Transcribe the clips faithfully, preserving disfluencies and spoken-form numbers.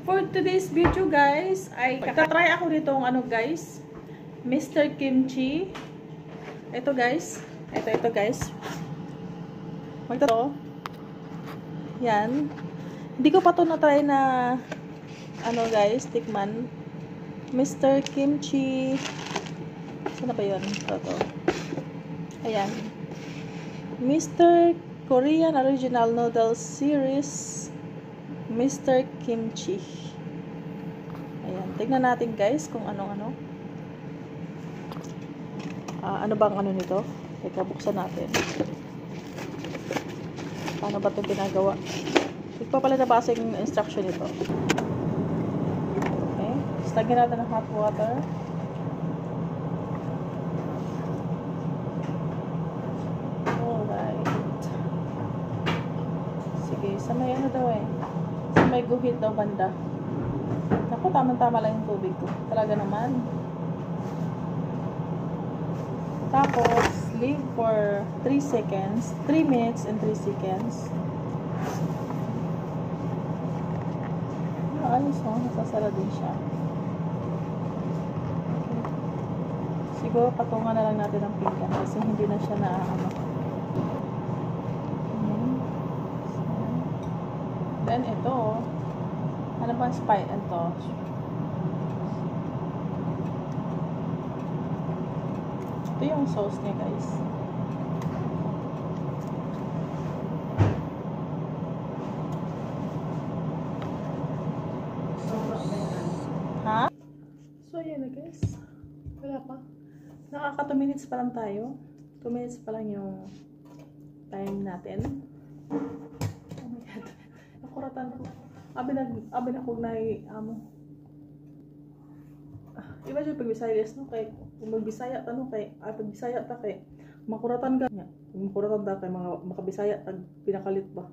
For today's video guys, ay kakatry ako nitong ano guys, Mister Kimchi. Ito guys, ito ito guys. Magtato. Yan. Hindi ko pa to na-try na ano guys, tikman. Mister Kimchi. Saan ba 'yon? Ito to. Ayan. Mister Korean Original Noodles Series. Mister Kimchi. Ayan, tignan natin guys kung anong-ano. Uh, ano bang ano nito? Teka, buksan natin. Paano ba ito ginagawa? Hindi pa pala nabasa yung instruction nito. Okay. Lagyan natin ng hot water. Alright. Sige, sa may ano daw eh. May guhit daw banda. Naku, tamang-tama lang yung tubig ko. Talaga naman. Tapos, leave for three seconds. three minutes and three seconds. Ah, ayos o. Nasasara din siya. Okay. Siguro patungan na lang natin ang pinggan kasi hindi na siya na ano. Then, ito, ano ba ang spice? Ito. Ito yung sauce niya, guys. Ha? So, ayan na, guys. Wala pa. Nakaka two minutes pa lang tayo. two minutes pa lang yung time natin. Kuratan ko. Abi na abi na kog nay amo. Ah, iba jud pag Bisayas no kay kung magbisaya ta no kay ay pag Bisaya ta kay makuratan ka nya. Kung makuratan ta kay mga makabisaya tag pinakalit ba.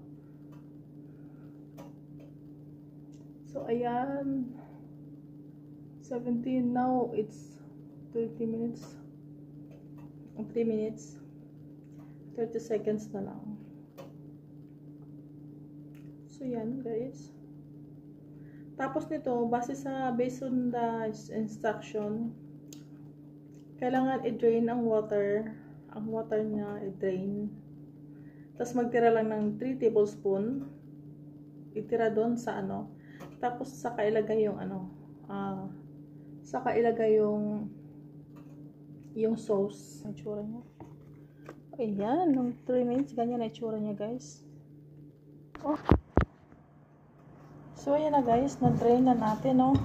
So ayan. seventeen now it's thirty minutes. three minutes. thirty seconds na lang. So, yan, guys. Tapos nito, base sa, based on the instruction, kailangan i-drain ang water. Ang water niya, i-drain. Tapos, magtira lang ng three tablespoon. Itira doon sa ano. Tapos, saka ilagay yung ano, ah, uh, saka ilagay yung, yung sauce. Ang itsura niya. Ayan, ng three minutes, ganyan na itsura niya, guys. Oh. So, ayan na guys, na-drain na natin, no?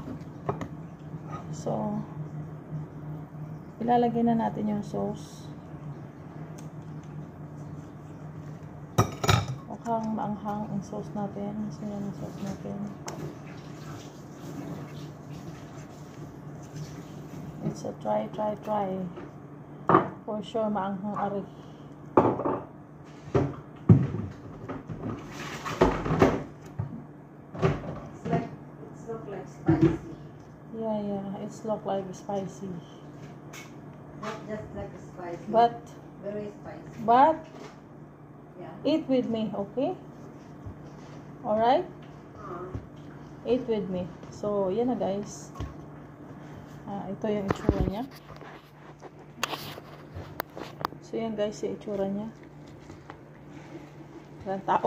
So, ilalagay na natin yung sauce. Mukhang maanghang ang sauce natin. So, yan ang sauce natin. It's a try, try, try. For sure, maanghang ari. Yeah, yeah, it's look like spicy. Not just like spicy. But very spicy. But yeah. Eat with me, okay? Alright? Uh. Eat with me. So, yan na guys. Ah, ito yung itsura niya. So, yan guys, yung itsura niya. Walang tao.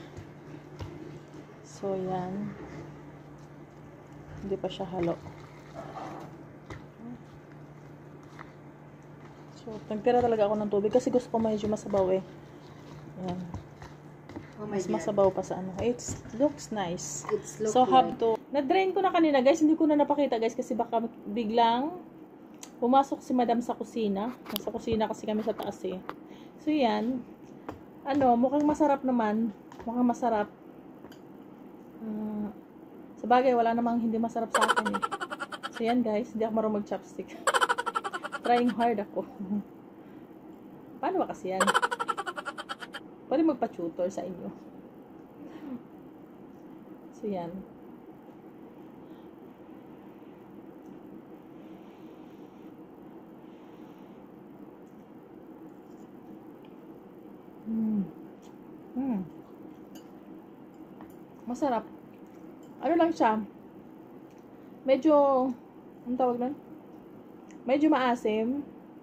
So, yan. Hindi pa siya halo. So, nagtira talaga ako ng tubig kasi gusto ko medyo masabaw eh. Ayan. Oh my Mas God. masabaw pa sa ano. It looks nice. It's look So, like... have to... Na-drain ko na kanina guys. Hindi ko na napakita guys kasi baka biglang pumasok si madam sa kusina. Nasa kusina kasi kami sa taas eh. So, yan. Ano, mukhang masarap naman. Mukhang masarap. Uh, sa bagay, wala namang hindi masarap sa akin eh. So, yan guys. Hindi ako marunong mag-chopstick. Trying hard ako. Paano ba kasi yan? Pwede magpa-tutor sa inyo. So, yan. Hmm. Hmm. Masarap. Ano lang siya? Medyo, ang tawag nun? Medyo maasim.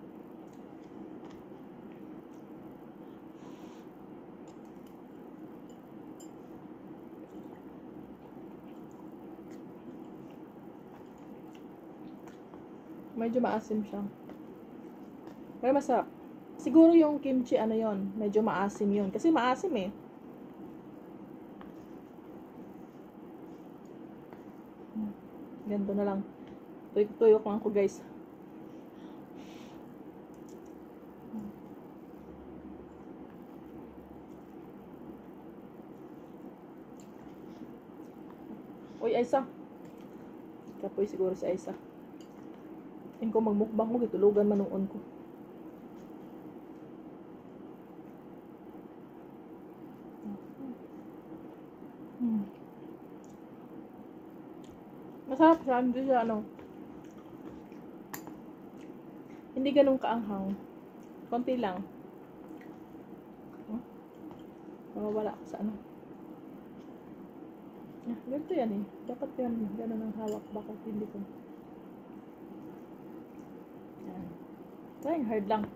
Medyo maasim siya. Pero masarap. Siguro yung kimchi, ano yon, medyo maasim yon. Kasi maasim eh. Ganito na lang. Tuyok-tuyok lang ko, guys. Uy, Aisa. Kapoy siguro si Aisa. Tingin ko magmukbang mo, gitulugan manuon ko. Hmm. Masarap siya, hindi siya ano. Hindi ganun kaanghang. Konti lang. Hmm? Mawawala ako sa ano. Ah, ganito yan eh. Dapat yan, ganun ang hawak. Bakit hindi ko. Yan. Trying hard lang.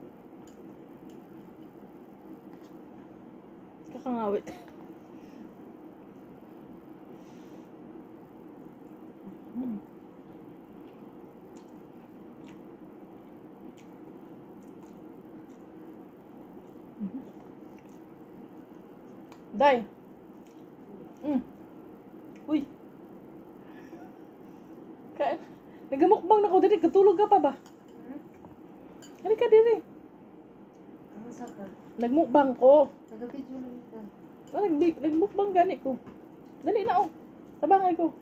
Kakangawit. Hmm. Day. Mm. Uy. Kain. Nagamukbang na ko dali. Katulog ka pa ba? Hmm? Halika ka dili. Ano sa ka? Nagmukbang ko. Taga-video lang ito. Oh, nag nagmukbang gani ko. Dali na oh. Tabangay ko.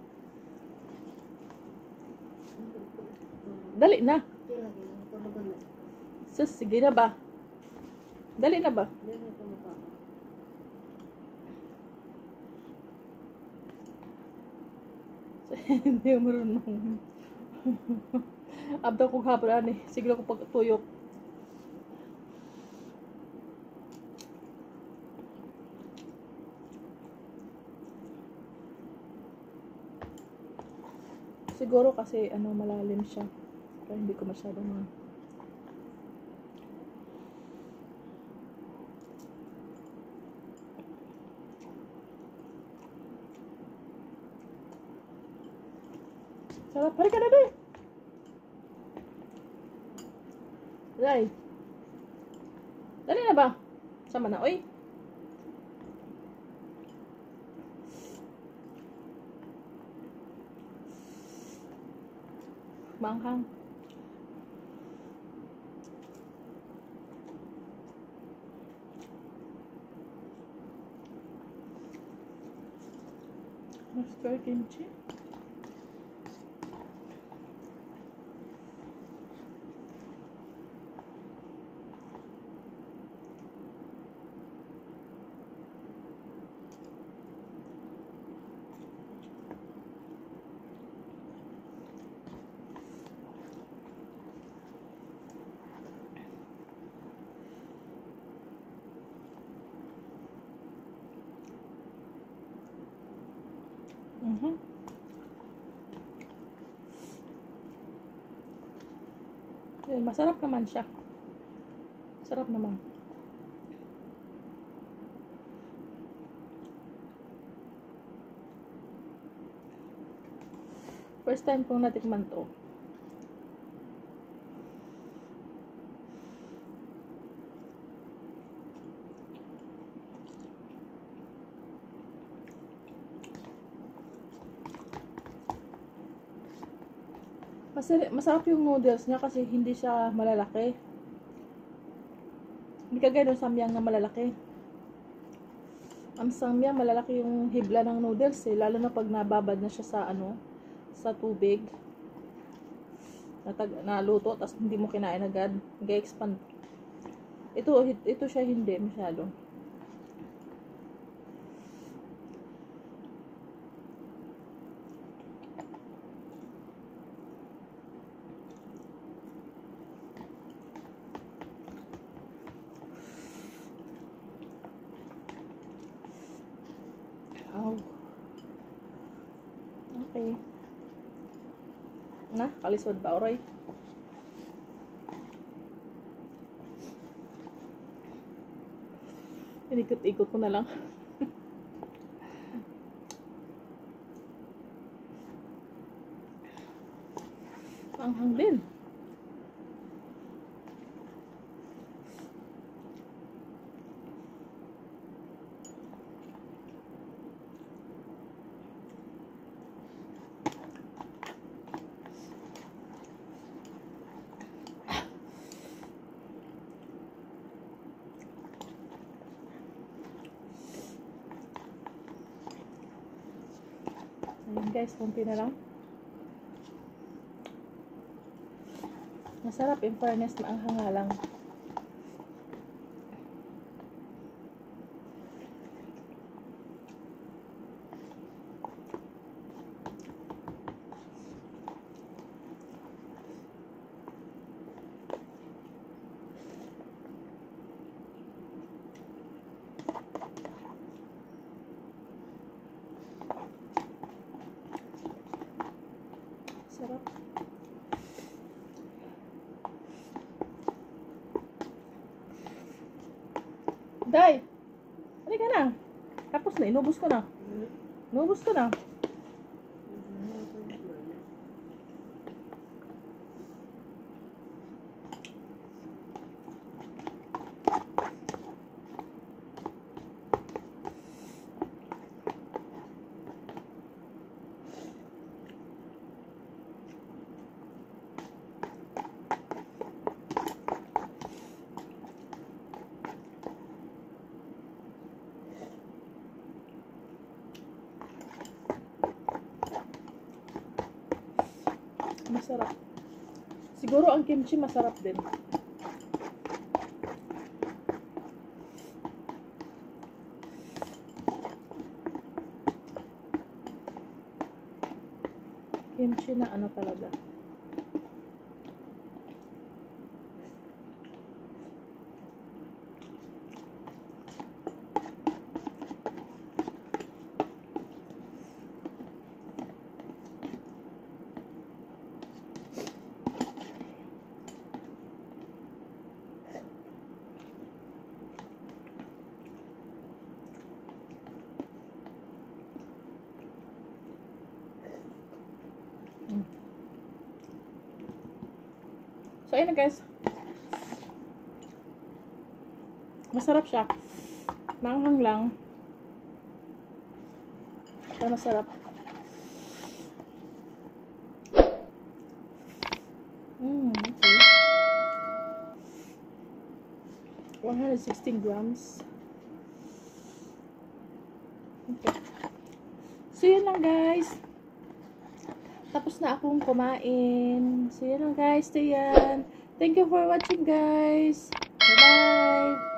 Dali na. Kaya lagi lang. Tulugan na. Sus, sige na ba? Dali na ba? Hindi na ito mukha. Hindi mo marunong. Abda ko hapon eh. Sige ko pagtuyok. Siguro kasi ano malalim siya. Kaya hindi ko masyadong sarap. Halika na din. Dali. Dali na ba? Sama na, oy. Maanghang. Master kimchi. Mhm. Eh, masarap naman siya. Sarap naman. First time kong natikman to. Masarap, masarap yung noodles niya kasi hindi siya malalaki. Hindi kagaya ng samyang na malalaki. Ang samyang malalaki yung hibla ng noodles eh, lalo na pag nababad na siya sa ano, sa tubig. Natag naluto tapos hindi mo kinain agad, nag-expand. Ito ito siya hindi masyado. Oh. Okay. Na, kalisod ba, oray? Inikot-ikot ko na lang. Anghang din. Ayan guys, konti na lang. Masarap in fairness, maanghang nga lang. Sarap. Day! Halika na. Tapos na, inubos ko na. Inubos ko na. Masarap. Siguro ang kimchi masarap din. Kimchi na ano talaga. So, ayun na guys. Masarap siya. Manghang lang. Pero masarap. Mm, okay. one hundred sixteen grams. Okay. So, yun lang guys. Tapos na akong kumain. So, yun lang guys. So, yan. Thank you for watching guys. Bye-bye.